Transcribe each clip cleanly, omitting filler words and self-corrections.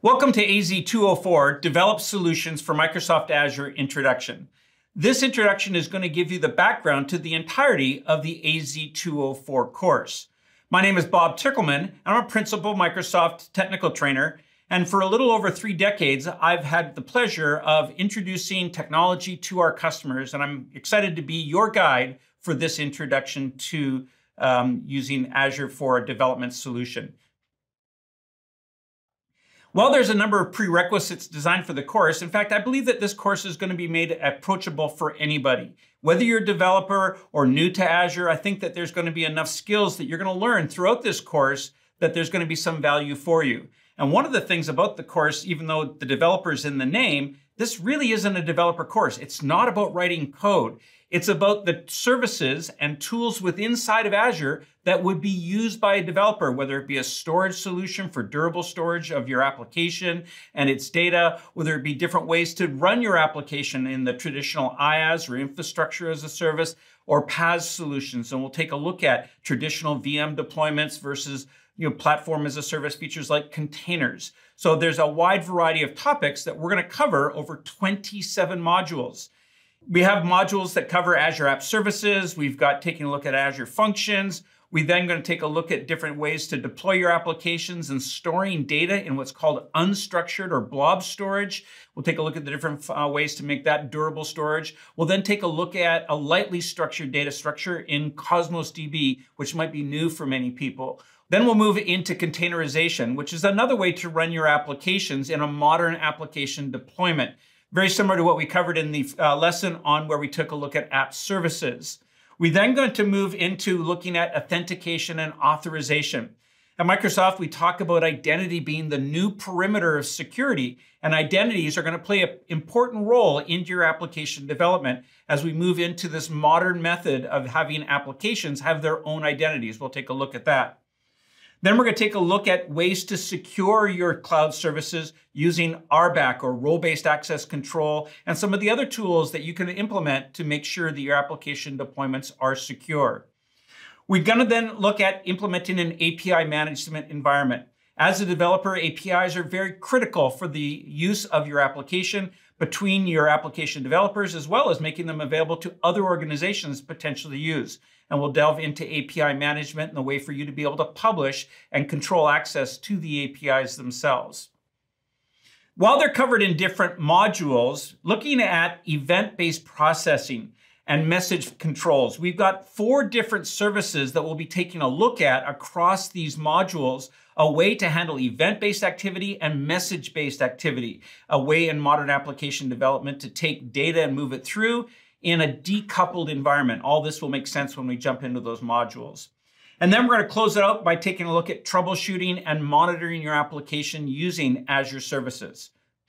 Welcome to AZ-204, Develop Solutions for Microsoft Azure Introduction. This introduction is going to give you the background to the entirety of the AZ-204 course. My name is Bob Tickelman, and I'm a Principal Microsoft Technical Trainer, and for a little over 3 decades, I've had the pleasure of introducing technology to our customers, and I'm excited to be your guide for this introduction to using Azure for a development solution. While there's a number of prerequisites designed for the course, in fact, I believe that this course is going to be made approachable for anybody. Whether you're a developer or new to Azure, I think that there's going to be enough skills that you're going to learn throughout this course that there's going to be some value for you. And one of the things about the course, even though the developer's in the name, this really isn't a developer course. It's not about writing code. It's about the services and tools within inside of Azure that would be used by a developer, whether it be a storage solution for durable storage of your application and its data, whether it be different ways to run your application in the traditional IaaS or infrastructure as a service or PaaS solutions. And we'll take a look at traditional VM deployments versus platform as a service features like containers. So there's a wide variety of topics that we're going to cover over 27 modules. We have modules that cover Azure App Services. We've got taking a look at Azure Functions. We're then going to take a look at different ways to deploy your applications and storing data in what's called unstructured or blob storage. We'll take a look at the different ways to make that durable storage. We'll then take a look at a lightly structured data structure in Cosmos DB, which might be new for many people. Then we'll move into containerization, which is another way to run your applications in a modern application deployment. Very similar to what we covered in the lesson on where we took a look at app services. We're then going to move into looking at authentication and authorization. At Microsoft, we talk about identity being the new perimeter of security, and identities are going to play an important role into your application development as we move into this modern method of having applications have their own identities. We'll take a look at that. Then we're going to take a look at ways to secure your cloud services using RBAC or role-based access control and some of the other tools that you can implement to make sure that your application deployments are secure. We're going to then look at implementing an API management environment. As a developer, APIs are very critical for the use of your application between your application developers, as well as making them available to other organizations potentially use. And we'll delve into API management and the way for you to be able to publish and control access to the APIs themselves. While they're covered in different modules, looking at event-based processing and message controls, we've got 4 different services that we'll be taking a look at across these modules, a way to handle event-based activity and message-based activity, a way in modern application development to take data and move it through in a decoupled environment. All this will make sense when we jump into those modules. And then we're going to close it out by taking a look at troubleshooting and monitoring your application using Azure services.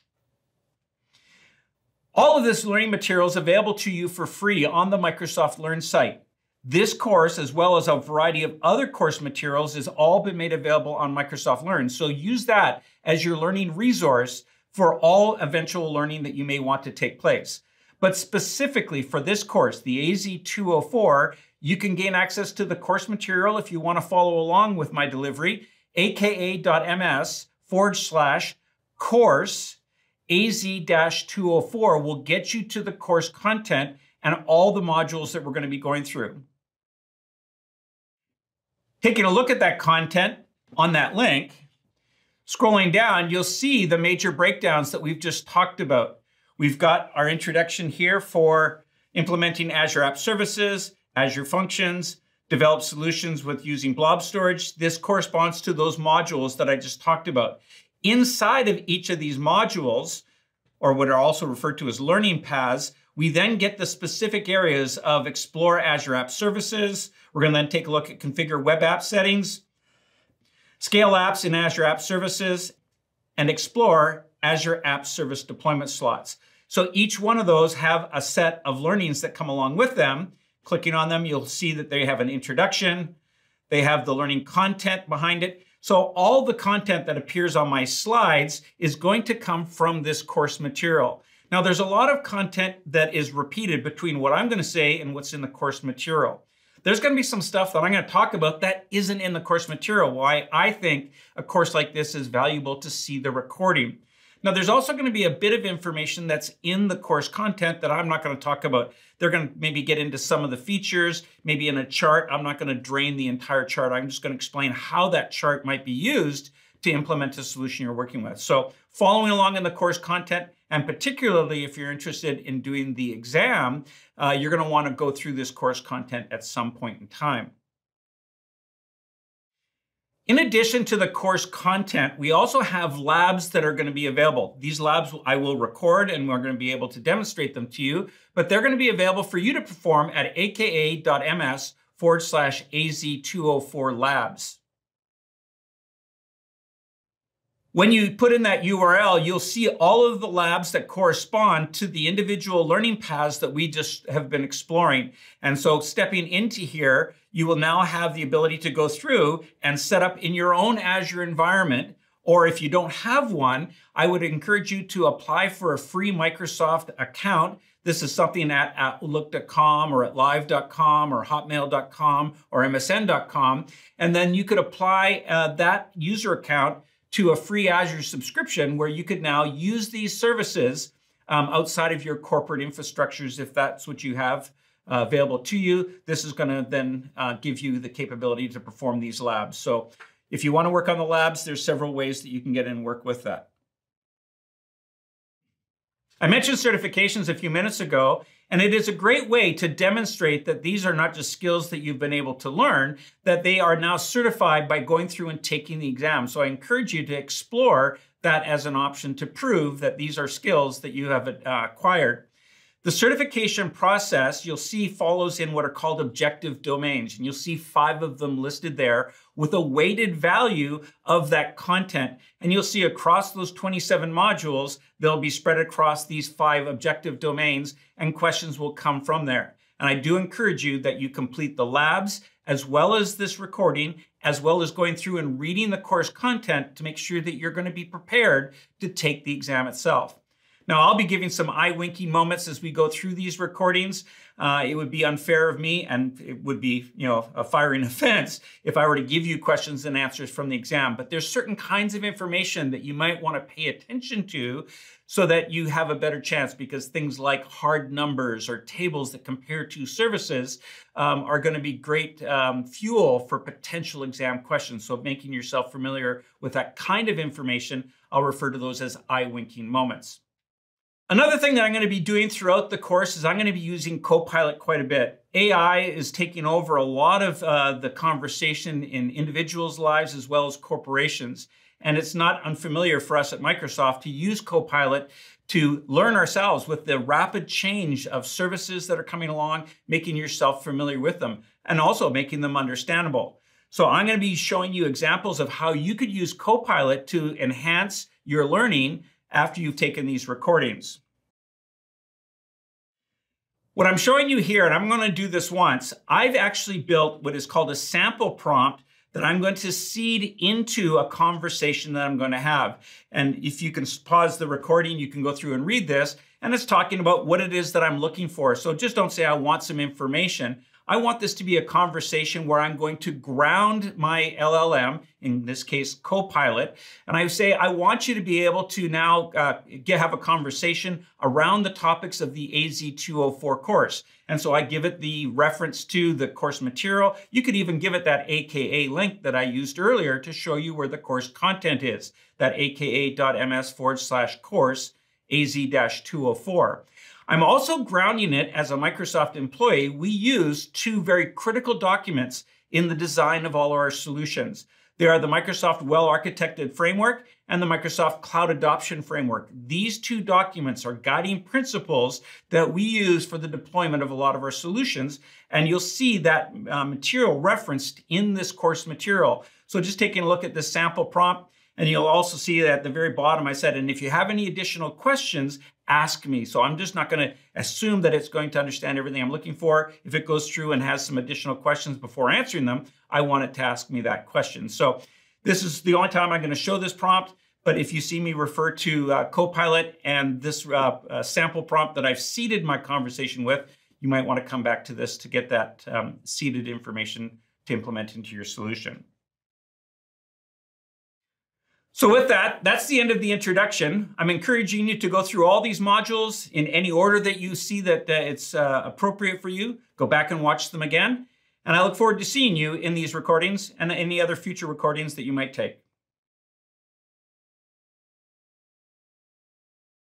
All of this learning material is available to you for free on the Microsoft Learn site. This course, as well as a variety of other course materials, has all been made available on Microsoft Learn. So use that as your learning resource for all eventual learning that you may want to take place. But specifically for this course, the AZ-204, you can gain access to the course material if you want to follow along with my delivery, aka.ms/course AZ-204 will get you to the course content and all the modules that we're going to be going through. Taking a look at that content on that link, scrolling down, you'll see the major breakdowns that we've just talked about. We've got our introduction here for implementing Azure App Services, Azure Functions, develop solutions with using blob storage. This corresponds to those modules that I just talked about. Inside of each of these modules, or what are also referred to as learning paths, we then get the specific areas of explore Azure App Services. We're going to then take a look at configure web app settings, scale apps in Azure App Services, and explore Azure App Service deployment slots. So each one of those have a set of learnings that come along with them. Clicking on them, you'll see that they have an introduction. They have the learning content behind it. So all the content that appears on my slides is going to come from this course material. Now, there's a lot of content that is repeated between what I'm going to say and what's in the course material. there's going to be some stuff that I'm going to talk about that isn't in the course material, why I think a course like this is valuable to see the recording. Now, there's also going to be a bit of information that's in the course content that I'm not going to talk about. They're going to maybe get into some of the features, maybe in a chart. I'm not going to drain the entire chart. I'm just going to explain how that chart might be used to implement a solution you're working with. So following along in the course content, and particularly if you're interested in doing the exam, you're going to want to go through this course content at some point in time. In addition to the course content, we also have labs that are going to be available. These labs I will record and we're going to be able to demonstrate them to you, but they're going to be available for you to perform at aka.ms/AZ-204 labs. When you put in that URL, you'll see all of the labs that correspond to the individual learning paths that we just have been exploring. And so stepping into here, you will now have the ability to go through and set up in your own Azure environment. Or if you don't have one, I would encourage you to apply for a free Microsoft account. This is something at outlook.com or at live.com or hotmail.com or msn.com. And then you could apply that user account to a free Azure subscription where you could now use these services outside of your corporate infrastructures if that's what you have available to you. This is going to then give you the capability to perform these labs. So if you want to work on the labs, there's several ways that you can get in and work with that. I mentioned certifications a few minutes ago, and it is a great way to demonstrate that these are not just skills that you've been able to learn, that they are now certified by going through and taking the exam. So I encourage you to explore that as an option to prove that these are skills that you have acquired. The certification process, you'll see, follows in what are called objective domains, and you'll see 5 of them listed there with a weighted value of that content. And you'll see across those 27 modules, they'll be spread across these 5 objective domains, and questions will come from there. And I do encourage you that you complete the labs, as well as this recording, as well as going through and reading the course content to make sure that you're going to be prepared to take the exam itself. Now, I'll be giving some eye-winking moments as we go through these recordings. It would be unfair of me, and it would be, a firing offense if I were to give you questions and answers from the exam. But there's certain kinds of information that you might want to pay attention to so that you have a better chance, because things like hard numbers or tables that compare two services are going to be great fuel for potential exam questions. So making yourself familiar with that kind of information, I'll refer to those as eye-winking moments. Another thing that I'm going to be doing throughout the course is I'm going to be using Copilot quite a bit. AI is taking over a lot of the conversation in individuals' lives as well as corporations. And it's not unfamiliar for us at Microsoft to use Copilot to learn ourselves with the rapid change of services that are coming along, making yourself familiar with them, and also making them understandable. So I'm going to be showing you examples of how you could use Copilot to enhance your learning after you've taken these recordings. What I'm showing you here, and I'm going to do this once, I've actually built what is called a sample prompt that I'm going to seed into a conversation that I'm going to have. And if you can pause the recording, you can go through and read this, and it's talking about what it is that I'm looking for. So just don't say I want some information. I want this to be a conversation where I'm going to ground my LLM, in this case, Copilot, and I say, I want you to be able to now have a conversation around the topics of the AZ-204 course. And so I give it the reference to the course material. You could even give it that AKA link that I used earlier to show you where the course content is, that aka.ms/course AZ-204. I'm also grounding it as a Microsoft employee. We use 2 very critical documents in the design of all our solutions. They are the Microsoft Well-Architected Framework and the Microsoft Cloud Adoption Framework. These 2 documents are guiding principles that we use for the deployment of a lot of our solutions, and you'll see that material referenced in this course material. So just taking a look at this sample prompt, and you'll also see that at the very bottom I said, and if you have any additional questions, ask me. So I'm just not going to assume that it's going to understand everything I'm looking for. If it goes through and has some additional questions before answering them, I want it to ask me that question. So this is the only time I'm going to show this prompt. But if you see me refer to Copilot and this sample prompt that I've seeded my conversation with, you might want to come back to this to get that seeded information to implement into your solution. So with that, that's the end of the introduction. I'm encouraging you to go through all these modules in any order that you see that it's appropriate for you. Go back and watch them again. And I look forward to seeing you in these recordings and any other future recordings that you might take.